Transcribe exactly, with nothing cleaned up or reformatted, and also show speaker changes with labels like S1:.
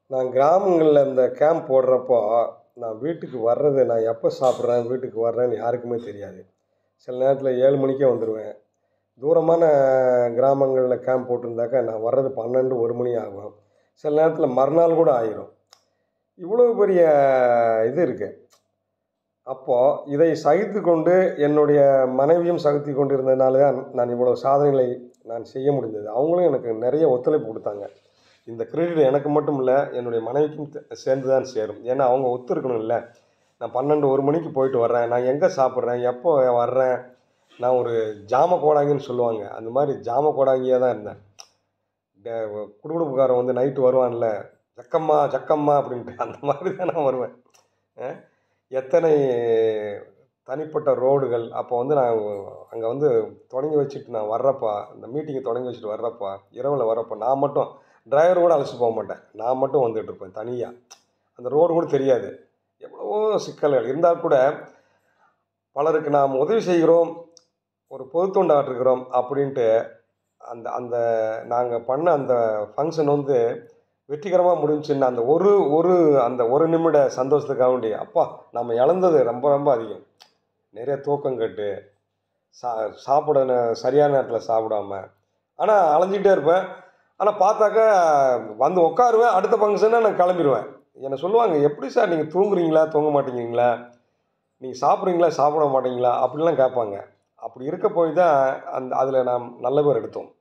S1: நான் கிராமங்கள்ல இந்த கேம்ப் போடுறப்போ, நான் வீட்டுக்கு வர்றது நான் எப்போ சாப்பிட்றேன், வீட்டுக்கு வர்றேன்னு யாருக்குமே தெரியாது. சில நேரத்தில ஏழு மணிக்கே வந்துருவேன். தூரமான கிராமங்கள்ல கேம்ப் போட்டிருந்தாக்கா, நான் வர்றது பன்னிரண்டு, ஒரு மணி ஆகும். சில நேரத்தில மறுநாள் கூட ஆயிரும். இவ்வளோ பெரிய இது இருக்கு. அப்போ இதை சகித்துக்கொண்டு என்னுடைய மனைவியும் சகித்துக் கொண்டிருந்ததுனால தான் நான் இவ்வளவு சாதனைகளை நான் செய்ய முடிந்தது. அவங்களும் எனக்கு நெறைய ஒத்துழைப்பு குடுத்தாங்க. இந்த கிரெடிட் எனக்கு மட்டும் இல்ல, என்னுடைய மனைவிக்கும் த் சேர்ந்து தான் சேரும். ஏன்னா, அவங்க ஒத்துருக்கணும்ல. நான் பன்னிரண்டு, ஒரு மணிக்கு போயிட்டு வர்றேன். நான் எங்க சாப்பிட்றேன், எப்போ வர்றேன். நான் ஒரு ஜாம கோடாங்கின்னு சொல்லுவாங்க. அந்த மாரி ஜாம கோடாங்கியா தான் இருந்தேன். இந்த குடுகுடுப்புக்காரன் வந்து நைட்டு வருவான்ல, "ஜக்கம்மா, ஜக்கம்மா" அப்படின்ட்டு அந்த மாதிரி தான் நான் வருவேன். அ எத்தனை தனிப்பட்ட ரோடுகள் அப்போ வந்து நான் அங்க வந்து தொடங்கி வச்சுட்டு நான் வர்றப்ப, இந்த மீட்டிங்க தொடங்கி வச்சுட்டு வர்றப்ப, இரவுல வர்றப்ப நான் மட்டும் டிரைவர் கூட அழைச்சிட்டு போ மாட்டேன். நான் மட்டும் வந்துட்டுருப்பேன் தனியா. அந்த ரோடு கூட தெரியாது. எவ்வளவோ சிக்கல்கள் இருந்தால் கூட, பலருக்கு நாம் உதவி செய்கிறோம், ஒரு பொதுத்தொண்டு ஆற்றுகிறோம் அப்படின்ட்டு அந்த அந்த நாங்க பண்ண அந்த ஃபங்ஷன் வந்து வெற்றிகரமா முடிஞ்சுச்சுன்னு அந்த ஒரு ஒரு அந்த ஒரு நிமிட சந்தோஷத்துக்காக வேண்டி, அப்பா! நம்ம இழந்தது ரொம்ப ரொம்ப அதிகம். நிறைய தூக்கங்கெட்டு, சா சாப்பிட ந சரியான நேரத்தில சாப்பிடாம, ஆனா அலைஞ்சுக்கிட்டே இருப்பேன். ஆனா பார்த்தாக்கா, வந்து உட்காருவேன். அடுத்த ஃபங்ஷன்னா நான் கிளம்பிருவேன். என்ன சொல்லுவாங்க, "எப்படி சார் நீங்க தூங்குறீங்களா? தூங்க மாட்டேங்கிறீங்களா? நீங்க சாப்பிடுறீங்களா? சாப்பிட மாட்டீங்களா?" அப்படிலாம் கேட்பாங்க. அப்படி இருக்க போய் தான் அந்த அதில நாம் நல்ல பேர் எடுத்தோம்.